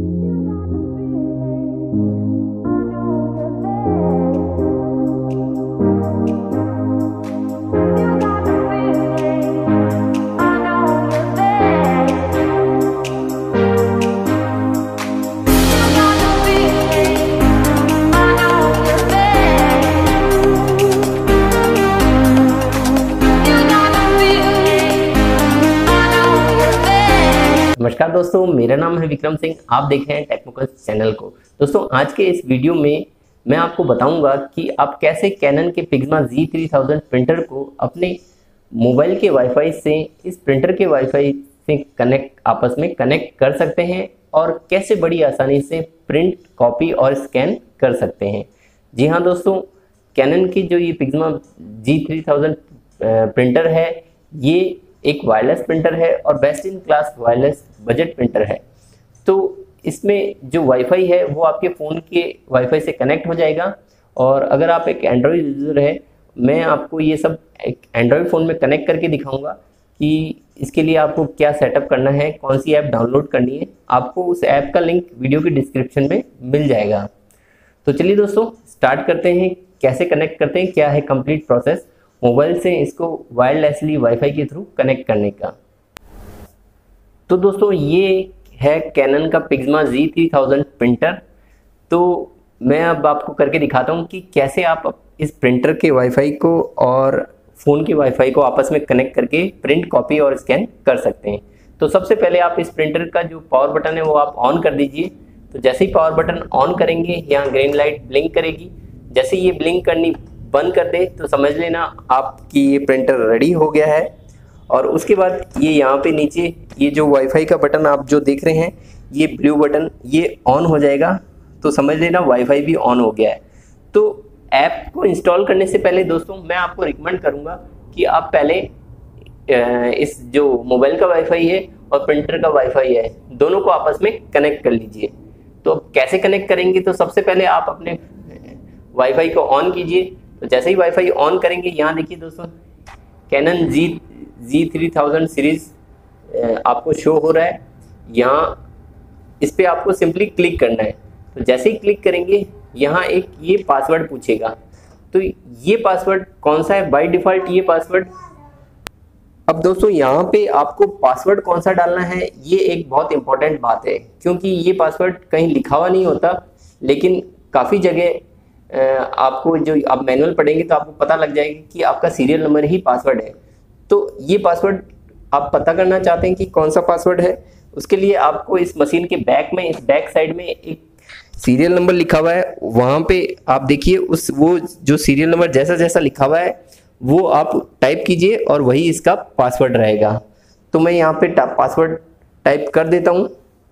नमस्कार दोस्तों, मेरा नाम है विक्रम सिंह। आप देख रहे हैं टेक्निकल चैनल को। दोस्तों, आज के इस वीडियो में मैं आपको बताऊंगा कि आप कैसे कैनन के पिग्मा G3000 प्रिंटर को अपने मोबाइल के वाईफाई से इस प्रिंटर के वाईफाई से आपस में कनेक्ट कर सकते हैं और कैसे बड़ी आसानी से प्रिंट, कॉपी और स्कैन कर सकते हैं। जी हाँ दोस्तों, कैनन की जो ये पिग्मा G3000 प्रिंटर है, ये एक वायरलेस प्रिंटर है और best in class wireless budget printer है। तो इसमें जो वाईफाई है वो आपके फ़ोन के वाईफाई से कनेक्ट हो जाएगा। और अगर आप एक एंड्रॉयड यूज़र है, मैं आपको ये सब एक एंड्रॉयड फ़ोन में कनेक्ट करके दिखाऊंगा कि इसके लिए आपको क्या सेटअप करना है, कौन सी ऐप डाउनलोड करनी है। आपको उस ऐप का लिंक वीडियो के डिस्क्रिप्शन में मिल जाएगा। तो चलिए दोस्तों, स्टार्ट करते हैं। कैसे कनेक्ट करते हैं, क्या है कंप्लीट प्रोसेस मोबाइल से इसको वायरलेसली वाईफाई के थ्रू कनेक्ट करने का। तो दोस्तों, ये है कैनन का पिग्मा G3000 प्रिंटर। तो मैं अब आपको करके दिखाता हूँ कि कैसे आप इस प्रिंटर के वाईफाई को और फ़ोन के वाईफाई को आपस में कनेक्ट करके प्रिंट, कॉपी और स्कैन कर सकते हैं। तो सबसे पहले आप इस प्रिंटर का जो पावर बटन है वो आप ऑन कर दीजिए। तो जैसे ही पावर बटन ऑन करेंगे, यहाँ ग्रीन लाइट ब्लिंक करेगी। जैसे ये ब्लिंक करनी बंद कर दे तो समझ लेना आपकी ये प्रिंटर रेडी हो गया है। और उसके बाद ये यहाँ पे नीचे ये जो वाईफाई का बटन आप जो देख रहे हैं, ये ब्लू बटन, ये ऑन हो जाएगा तो समझ लेना वाईफाई भी ऑन हो गया है। तो ऐप को इंस्टॉल करने से पहले दोस्तों, मैं आपको रिकमेंड करूँगा कि आप पहले इस जो मोबाइल का वाईफाई है और प्रिंटर का वाईफाई है, दोनों को आपस में कनेक्ट कर लीजिए। तो कैसे कनेक्ट करेंगे, तो सबसे पहले आप अपने वाईफाई को ऑन कीजिए। तो जैसे ही वाईफाई ऑन करेंगे, यहाँ देखिए दोस्तों, कैनन G3000 सीरीज आपको शो हो रहा है। यहाँ इस पे आपको सिंपली क्लिक करना है। तो जैसे ही क्लिक करेंगे, यहाँ एक ये पासवर्ड पूछेगा। तो ये पासवर्ड कौन सा है, बाय डिफ़ॉल्ट ये पासवर्ड। अब दोस्तों, यहाँ पे आपको पासवर्ड कौन सा डालना है, ये एक बहुत इंपॉर्टेंट बात है, क्योंकि ये पासवर्ड कहीं लिखा हुआ नहीं होता, लेकिन काफ़ी जगह आपको जो आप मैनुअल पढ़ेंगे तो आपको पता लग जाएगा कि आपका सीरियल नंबर ही पासवर्ड है। तो ये पासवर्ड आप पता करना चाहते हैं कि कौन सा पासवर्ड है, उसके लिए आपको इस मशीन के बैक में, इस बैक साइड में एक सीरियल नंबर लिखा हुआ है, वहाँ पे आप देखिए वो जो सीरियल नंबर जैसा जैसा लिखा हुआ है वो आप टाइप कीजिए और वही इसका पासवर्ड रहेगा। तो मैं यहाँ पे पासवर्ड टाइप कर देता हूँ।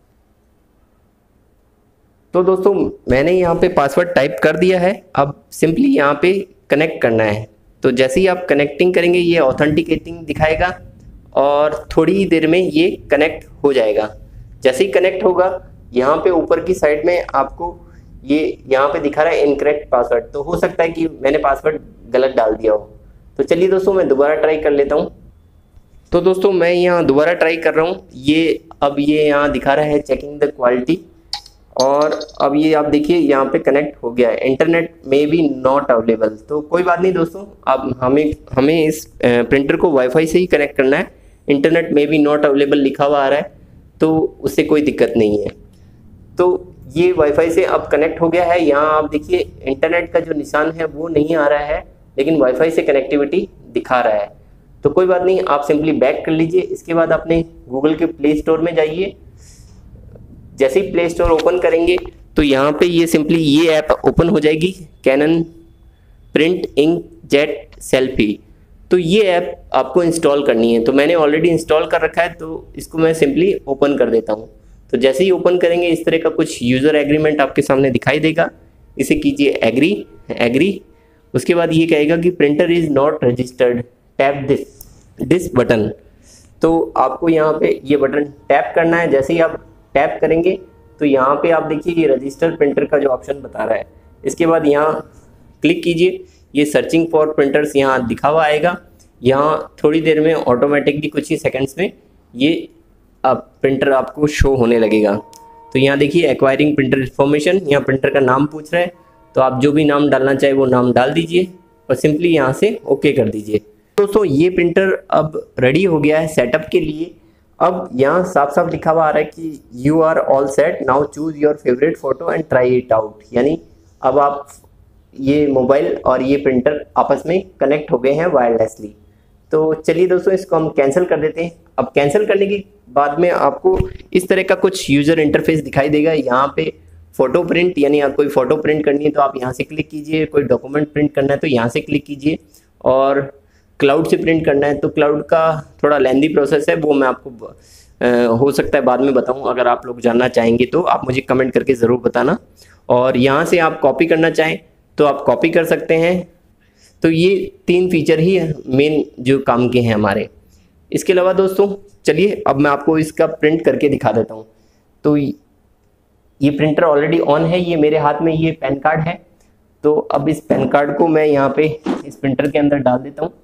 तो दोस्तों, मैंने यहाँ पे पासवर्ड टाइप कर दिया है। अब सिंपली यहाँ पे कनेक्ट करना है। तो जैसे ही आप कनेक्टिंग करेंगे, ये ऑथेंटिकेटिंग दिखाएगा और थोड़ी ही देर में ये कनेक्ट हो जाएगा। जैसे ही कनेक्ट होगा, यहाँ पे ऊपर की साइड में आपको ये यहाँ पे दिखा रहा है इनकरेक्ट पासवर्ड। तो हो सकता है कि मैंने पासवर्ड गलत डाल दिया हो। तो चलिए दोस्तों, मैं दोबारा ट्राई कर लेता हूँ। तो दोस्तों, मैं यहाँ दोबारा ट्राई कर रहा हूँ। अब ये यहाँ दिखा रहा है चेकिंग द क्वालिटी, और अब ये आप देखिए यहाँ पे कनेक्ट हो गया है। इंटरनेट में भी नॉट अवेलेबल। तो कोई बात नहीं दोस्तों, अब हमें इस प्रिंटर को वाईफाई से ही कनेक्ट करना है। इंटरनेट में भी नॉट अवेलेबल लिखा हुआ आ रहा है, तो उससे कोई दिक्कत नहीं है। तो ये वाईफाई से अब कनेक्ट हो गया है। यहाँ आप देखिए इंटरनेट का जो निशान है वो नहीं आ रहा है, लेकिन वाईफाई से कनेक्टिविटी दिखा रहा है। तो कोई बात नहीं, आप सिंपली बैक कर लीजिए। इसके बाद अपने गूगल के प्ले स्टोर में जाइए। जैसे ही प्ले स्टोर ओपन करेंगे तो यहाँ पे ये सिंपली ये ऐप ओपन हो जाएगी, Canon print inkjet Selphy. तो ये ऐप आपको इंस्टॉल करनी है। तो मैंने ऑलरेडी इंस्टॉल कर रखा है, तो इसको मैं सिंपली ओपन कर देता हूँ। तो जैसे ही ओपन करेंगे, इस तरह का कुछ यूज़र एग्रीमेंट आपके सामने दिखाई देगा। इसे कीजिए एग्री। उसके बाद ये कहेगा कि printer is not registered, tap this button. तो आपको यहाँ पे ये बटन टैप करना है। जैसे ही आप टैप करेंगे तो यहाँ पे आप देखिए ये रजिस्टर प्रिंटर का जो ऑप्शन बता रहा है। इसके बाद यहाँ क्लिक कीजिए, ये सर्चिंग फॉर प्रिंटर्स यहाँ दिखा हुआ आएगा। यहाँ थोड़ी देर में ऑटोमेटिकली कुछ ही सेकंड्स में ये प्रिंटर आपको शो होने लगेगा। तो यहाँ देखिए एक्वायरिंग प्रिंटर इन्फॉर्मेशन, यहाँ प्रिंटर का नाम पूछ रहा है, तो आप जो भी नाम डालना चाहे वो नाम डाल दीजिए और सिंपली यहाँ से ओके कर दीजिए। दोस्तों ये प्रिंटर अब रेडी हो गया है सेटअप के लिए। अब यहाँ साफ साफ लिखा हुआ आ रहा है कि you are all set, now choose your favourite photo and try it out, यानी अब आप ये मोबाइल और ये प्रिंटर आपस में कनेक्ट हो गए हैं वायरलेसली। तो चलिए दोस्तों इसको हम कैंसिल कर देते हैं। अब कैंसिल करने के बाद में आपको इस तरह का कुछ यूज़र इंटरफेस दिखाई देगा। यहाँ पे फ़ोटो प्रिंट, यानी आप कोई फ़ोटो प्रिंट करनी है तो आप यहाँ से क्लिक कीजिए, कोई डॉक्यूमेंट प्रिंट करना है तो यहाँ से क्लिक कीजिए, और क्लाउड से प्रिंट करना है तो क्लाउड का थोड़ा लेंदी प्रोसेस है, वो मैं आपको हो सकता है बाद में बताऊँ। अगर आप लोग जानना चाहेंगे तो आप मुझे कमेंट करके ज़रूर बताना। और यहाँ से आप कॉपी करना चाहें तो आप कॉपी कर सकते हैं। तो ये 3 फीचर ही मेन जो काम के हैं हमारे। इसके अलावा दोस्तों चलिए अब मैं आपको इसका प्रिंट करके दिखा देता हूँ। तो ये प्रिंटर ऑलरेडी ऑन है, ये मेरे हाथ में ये पैन कार्ड है। तो अब इस पैन कार्ड को मैं यहाँ पे इस प्रिंटर के अंदर डाल देता हूँ।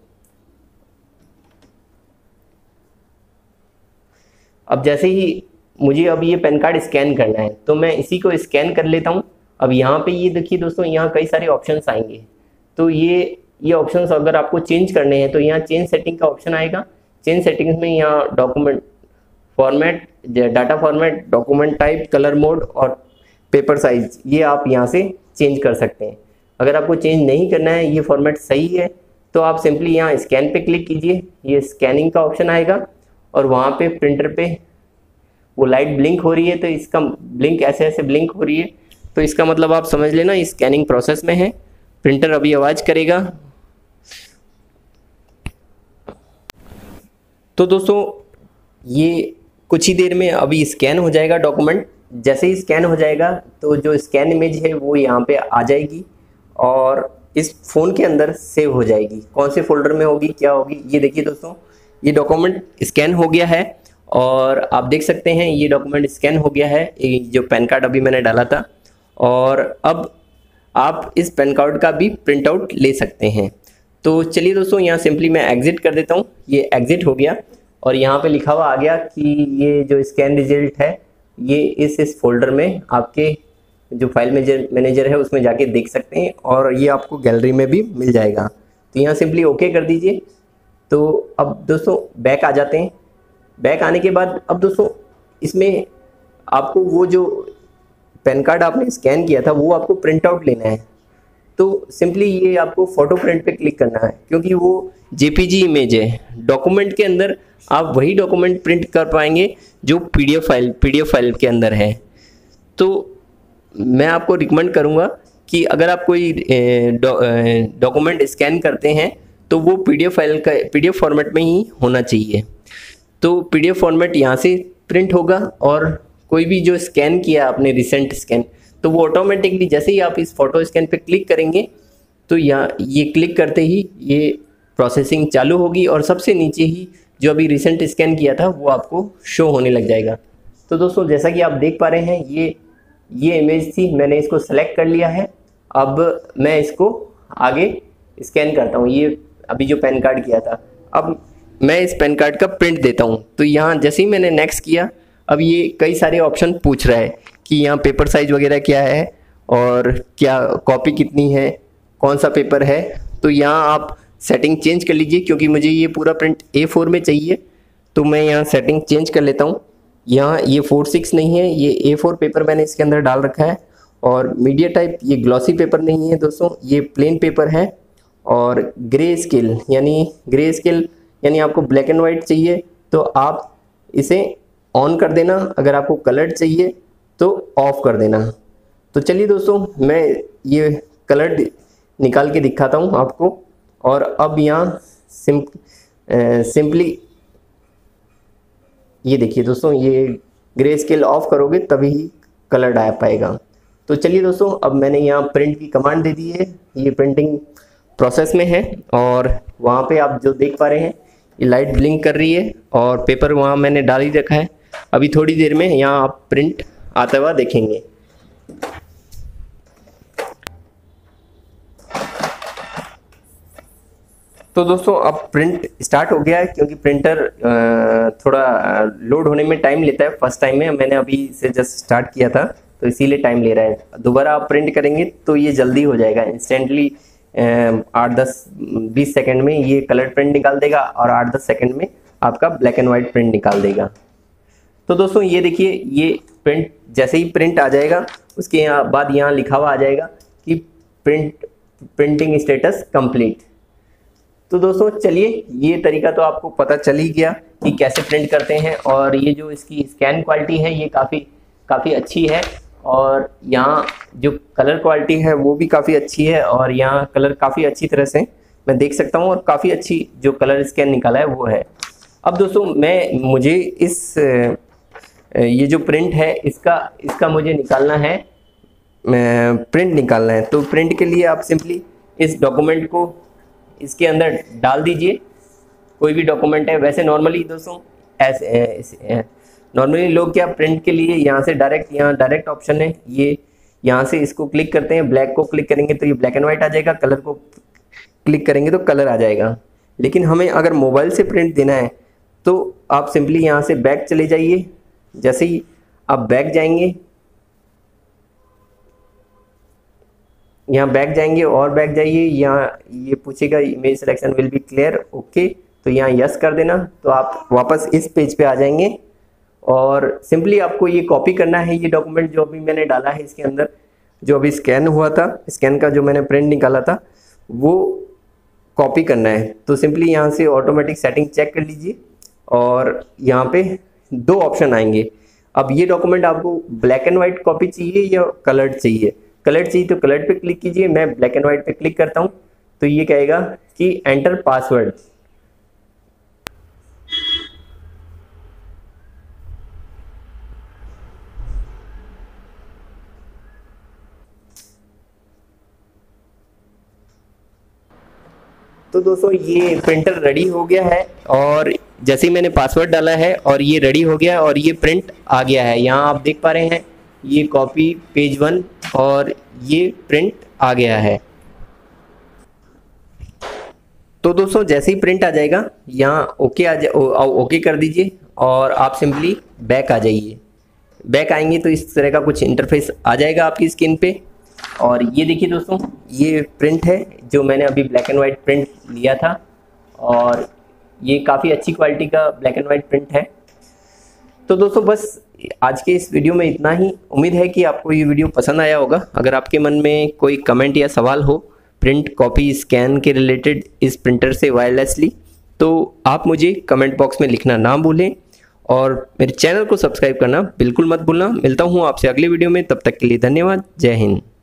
अब जैसे ही मुझे अब ये पैन कार्ड स्कैन करना है तो मैं इसी को स्कैन कर लेता हूँ। अब यहाँ पे ये देखिए दोस्तों, यहाँ कई सारे ऑप्शंस आएंगे। तो ये ऑप्शंस अगर आपको चेंज करने हैं तो यहाँ चेंज सेटिंग का ऑप्शन आएगा। चेंज सेटिंग्स में यहाँ document format, data format, document type, colour mode और पेपर साइज, ये आप यहाँ से चेंज कर सकते हैं। अगर आपको चेंज नहीं करना है, ये फॉर्मेट सही है, तो आप सिंपली यहाँ स्कैन पे क्लिक कीजिए, ये स्कैनिंग का ऑप्शन आएगा और वहाँ पे प्रिंटर पे वो लाइट ब्लिंक हो रही है, तो इसका ब्लिंक ऐसे ऐसे ब्लिंक हो रही है, तो इसका मतलब आप समझ लेना ये स्कैनिंग प्रोसेस में है। प्रिंटर अभी आवाज़ करेगा। तो दोस्तों ये कुछ ही देर में अभी स्कैन हो जाएगा डॉक्यूमेंट। जैसे ही स्कैन हो जाएगा तो जो स्कैन इमेज है वो यहाँ पे आ जाएगी और इस फ़ोन के अंदर सेव हो जाएगी। कौन से फोल्डर में होगी, क्या होगी, ये देखिए दोस्तों, ये डॉक्यूमेंट स्कैन हो गया है और आप देख सकते हैं ये डॉक्यूमेंट स्कैन हो गया है, जो पैन कार्ड अभी मैंने डाला था। और अब आप इस पैन कार्ड का भी प्रिंट आउट ले सकते हैं। तो चलिए दोस्तों यहाँ सिंपली मैं एग्जिट कर देता हूँ। ये एग्जिट हो गया और यहाँ पे लिखा हुआ आ गया कि ये जो स्कैन रिजल्ट है ये इस फोल्डर में आपके जो फाइल मैनेजर है उसमें जाके देख सकते हैं और ये आपको गैलरी में भी मिल जाएगा। तो यहाँ सिंपली ओके कर दीजिए। तो अब दोस्तों बैक आ जाते हैं। बैक आने के बाद अब दोस्तों इसमें आपको वो जो पैन कार्ड आपने स्कैन किया था वो आपको प्रिंट आउट लेना है। तो सिंपली ये आपको फ़ोटो प्रिंट पे क्लिक करना है, क्योंकि वो जेपीजी इमेज है। डॉक्यूमेंट के अंदर आप वही डॉक्यूमेंट प्रिंट कर पाएंगे जो पीडीएफ फाइल के अंदर है। तो मैं आपको रिकमेंड करूँगा कि अगर आप कोई डॉक्यूमेंट स्कैन करते हैं तो वो पीडीएफ फॉर्मेट में ही होना चाहिए। तो पीडीएफ फॉर्मेट यहाँ से प्रिंट होगा और कोई भी जो स्कैन किया आपने रिसेंट स्कैन, तो वो ऑटोमेटिकली जैसे ही आप इस फोटो स्कैन पे क्लिक करेंगे तो यहाँ ये क्लिक करते ही ये प्रोसेसिंग चालू होगी और सबसे नीचे ही जो अभी रिसेंट स्कैन किया था वो आपको शो होने लग जाएगा। तो दोस्तों जैसा कि आप देख पा रहे हैं ये इमेज थी, मैंने इसको सेलेक्ट कर लिया है। अब मैं इसको आगे स्कैन करता हूँ। ये अभी जो पैन कार्ड किया था, अब मैं इस पैन कार्ड का प्रिंट देता हूँ। तो यहाँ जैसे ही मैंने नेक्स्ट किया, अब ये कई सारे ऑप्शन पूछ रहा है कि यहाँ पेपर साइज वगैरह क्या है और क्या कॉपी कितनी है, कौन सा पेपर है। तो यहाँ आप सेटिंग चेंज कर लीजिए, क्योंकि मुझे ये पूरा प्रिंट A4 में चाहिए। तो मैं यहाँ सेटिंग चेंज कर लेता हूँ। यहाँ ये 4/6 नहीं है, ये A4 पेपर मैंने इसके अंदर डाल रखा है। और मीडिया टाइप ये ग्लॉसी पेपर नहीं है दोस्तों, ये प्लेन पेपर है। और ग्रे स्केल यानी आपको ब्लैक एंड वाइट चाहिए तो आप इसे ऑन कर देना, अगर आपको कलर्ड चाहिए तो ऑफ कर देना। तो चलिए दोस्तों मैं ये कलर्ड निकाल के दिखाता हूँ आपको। और अब यहाँ सिंपली ये देखिए दोस्तों, ये ग्रे स्केल ऑफ करोगे तभी कलर्ड आ पाएगा। तो चलिए दोस्तों अब मैंने यहाँ प्रिंट की कमांड दे दी है, ये प्रिंटिंग प्रोसेस में है। और वहाँ पे आप जो देख पा रहे हैं ये लाइट ब्लिंक कर रही है और पेपर वहाँ मैंने डाल ही रखा है। अभी थोड़ी देर में यहाँ आप प्रिंट आता हुआ देखेंगे। तो दोस्तों अब प्रिंट स्टार्ट हो गया है, क्योंकि प्रिंटर थोड़ा लोड होने में टाइम लेता है। फर्स्ट टाइम में मैंने अभी से जस्ट स्टार्ट किया था, तो इसीलिए टाइम ले रहा है। दोबारा आप प्रिंट करेंगे तो ये जल्दी हो जाएगा, इंस्टेंटली 8-10-20 सेकंड में ये कलर प्रिंट निकाल देगा और 8-10 सेकंड में आपका ब्लैक एंड व्हाइट प्रिंट निकाल देगा। तो दोस्तों ये देखिए, ये प्रिंट जैसे ही प्रिंट आ जाएगा उसके बाद यहाँ लिखा हुआ आ जाएगा कि प्रिंटिंग स्टेटस कंप्लीट। तो दोस्तों चलिए, ये तरीका तो आपको पता चल ही गया कि कैसे प्रिंट करते हैं। और ये जो इसकी स्कैन क्वालिटी है ये काफ़ी अच्छी है, और यहाँ जो कलर क्वालिटी है वो भी काफ़ी अच्छी है, और यहाँ कलर काफ़ी अच्छी तरह से मैं देख सकता हूँ, और काफ़ी अच्छी जो कलर स्कैन निकाला है वो है। अब दोस्तों मुझे ये जो प्रिंट है इसका मुझे निकालना है, प्रिंट निकालना है। तो प्रिंट के लिए आप सिंपली इस डॉक्यूमेंट को इसके अंदर डाल दीजिए, कोई भी डॉक्यूमेंट है। वैसे नॉर्मली दोस्तों नॉर्मली लोग क्या प्रिंट के लिए यहाँ से डायरेक्ट ऑप्शन है, ये यहाँ से इसको क्लिक करते हैं, ब्लैक को क्लिक करेंगे तो ये ब्लैक एंड व्हाइट आ जाएगा, कलर को क्लिक करेंगे तो कलर आ जाएगा। लेकिन हमें अगर मोबाइल से प्रिंट देना है तो आप सिंपली यहाँ से बैक चले जाइए। जैसे ही आप बैक जाएंगे, यहाँ बैक जाएंगे और बैक जाइए, यहाँ ये पूछेगा image selection will be clear, okay, तो यहाँ यस कर देना, तो आप वापस इस पेज पे आ जाएंगे। और सिंपली आपको ये कॉपी करना है, ये डॉक्यूमेंट जो अभी मैंने डाला है इसके अंदर, जो अभी स्कैन हुआ था, स्कैन का जो मैंने प्रिंट निकाला था वो कॉपी करना है। तो सिंपली यहाँ से ऑटोमेटिक सेटिंग चेक कर लीजिए, और यहाँ पे 2 ऑप्शन आएंगे। अब ये डॉक्यूमेंट आपको ब्लैक एंड व्हाइट कॉपी चाहिए या कलर्ड चाहिए? कलर्ड चाहिए तो कलर्ड पे क्लिक कीजिए। मैं ब्लैक एंड व्हाइट पे क्लिक करता हूँ, तो ये कहेगा कि एंटर पासवर्ड। तो दोस्तों ये प्रिंटर रेडी हो गया है, और जैसे ही मैंने पासवर्ड डाला है और ये रेडी हो गया है और ये प्रिंट आ गया है। यहाँ आप देख पा रहे हैं ये कॉपी पेज 1 और ये प्रिंट आ गया है। तो दोस्तों जैसे ही प्रिंट आ जाएगा यहाँ ओके कर दीजिए, और आप सिंपली बैक आ जाइए। बैक आएंगे तो इस तरह का कुछ इंटरफेस आ जाएगा आपकी स्क्रीन पे। और ये देखिए दोस्तों, ये प्रिंट है जो मैंने अभी ब्लैक एंड वाइट प्रिंट लिया था, और ये काफ़ी अच्छी क्वालिटी का ब्लैक एंड वाइट प्रिंट है। तो दोस्तों बस आज के इस वीडियो में इतना ही। उम्मीद है कि आपको ये वीडियो पसंद आया होगा। अगर आपके मन में कोई कमेंट या सवाल हो प्रिंट कॉपी स्कैन के रिलेटेड इस प्रिंटर से वायरलेसली, तो आप मुझे कमेंट बॉक्स में लिखना ना भूलें, और मेरे चैनल को सब्सक्राइब करना बिल्कुल मत भूलना। मिलता हूँ आपसे अगले वीडियो में, तब तक के लिए धन्यवाद। जय हिंद।